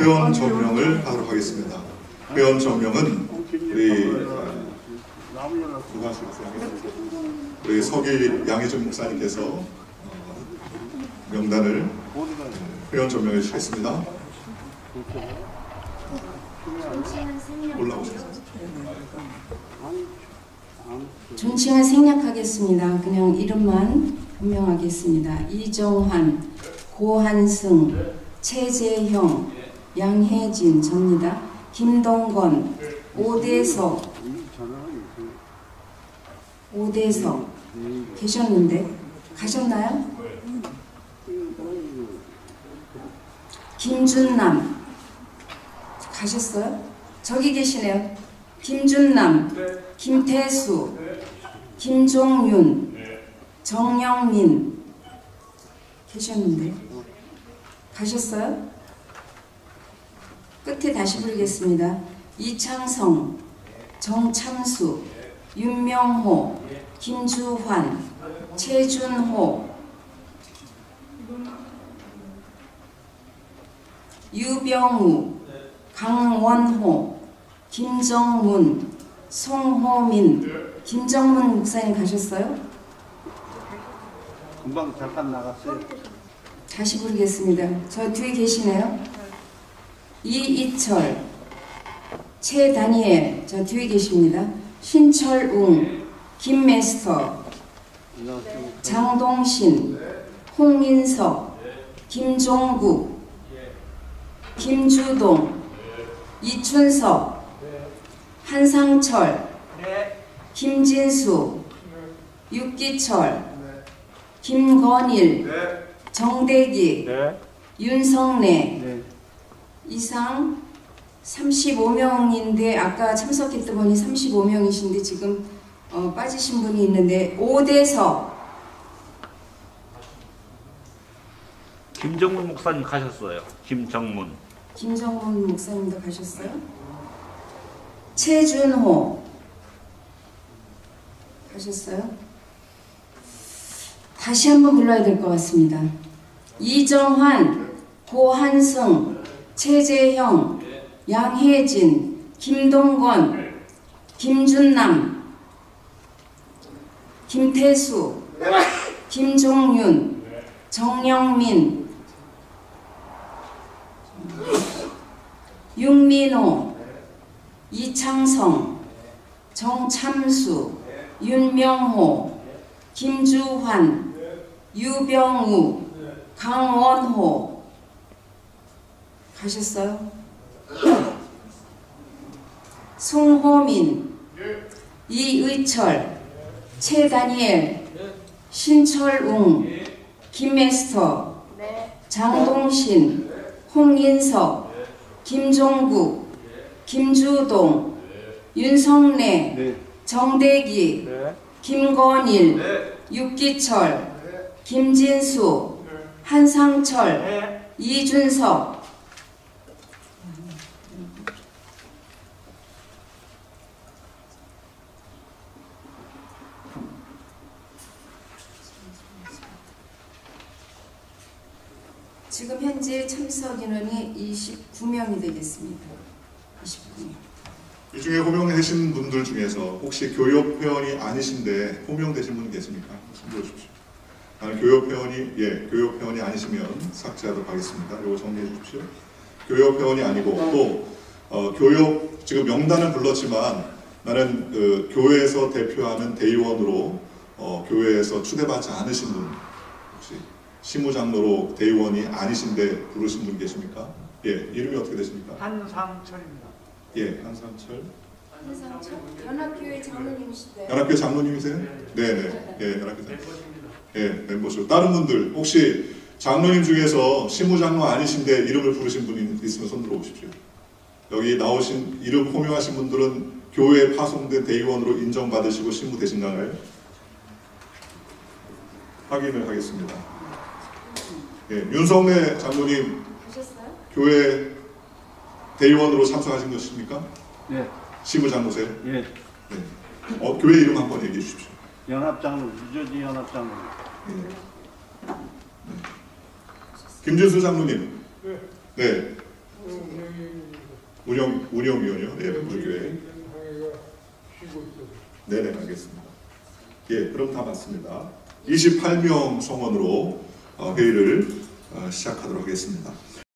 회원 점령을 하도록 하겠습니다. 회원 점령은 우리 누가 하시겠어요? 우리 서기 양혜준 목사님께서 명단을 회원 점령해 주시겠습니다. 올라오셔서. 존칭을 생략하겠습니다. 그냥 이름만 분명하겠습니다. 이정환, 고한승, 최재형, 양혜진 접니다. 김동건, 오대석 계셨는데 가셨나요? 김준남 가셨어요? 저기 계시네요. 김준남, 김태수, 김종윤, 정영민 계셨는데 가셨어요? 끝에 다시 부르겠습니다. 이창성, 정참수, 윤명호, 김주환, 최준호, 유병우, 강원호, 김정문, 송호민. 김정문 목사님 가셨어요? 금방 잠깐 나갔어요. 다시 부르겠습니다. 저 뒤에 계시네요. 이이철, 최다니엘 저 뒤에 계십니다. 신철웅, 김메스터, 장동신, 홍인석, 김종국, 김주동, 이춘석, 한상철, 김진수, 육기철, 김건일, 정대기, 윤성래. 이상 35명인데 아까 참석했던 분이 35명이신데 지금 빠지신 분이 있는데 오대석. 김정문 목사님 가셨어요. 김정문 목사님도 가셨어요? 최준호 가셨어요? 다시 한번 불러야 될 것 같습니다. 이정환, 고한승, 최재형, 양혜진, 김동건, 김준남, 김태수, 김종윤, 정영민, 윤민호, 이창성, 정참수, 윤명호, 김주환, 유병우, 강원호 가셨어요? 송호민, 이의철, 최다니엘, 신철웅, 김에스터, 장동신, 홍인석, 김종국, 김주동, 윤성래, 정대기, 김건일, 육기철, 김진수, 한상철, 이준석. 지금 현재 참석 인원이 29명이 되겠습니다. 29명. 이 중에 호명되신 분들 중에서 혹시 교역회원이 아니신데 호명되신 분 계십니까? 손들어 주십시오. 나는 교역회원이 아니시면 삭제하도록 하겠습니다. 이거 정리해 주십시오. 교역회원이 아니고 또 교역 지금 명단은 불렀지만 나는 그 교회에서 대표하는 대의원으로 교회에서 추대받지 않으신 분 혹시 시무장로로 대의원이 아니신데 부르신 분 계십니까? 예, 이름이 어떻게 되십니까? 한상철입니다. 예, 한상철. 연합교회 장로님이시대요. 연합교회 장로님이세요? 네네. 예, 연합교회 장로님. 예, 멤버십. 다른 분들 혹시 장로님 중에서 시무장로 아니신데 이름을 부르신 분이 있으면 손 들어오십시오. 여기 나오신 이름 호명하신 분들은 교회에 파송된 대의원으로 인정받으시고 신무되신가요? 확인을 하겠습니다. 예, 윤성래 장로님 가셨어요? 교회 대의원으로 참석하신 것입니까? 네. 시무장로세요? 예. 네. 교회 이름 한번 얘기해 주십시오. 연합장로, 유저지 연합장로. 김진수 장로님. 네. 운영위원이요. 네, 우리교회. 네네, 알겠습니다. 예, 그럼 다 맞습니다. 28명 성원으로 회의를 시작하도록 하겠습니다.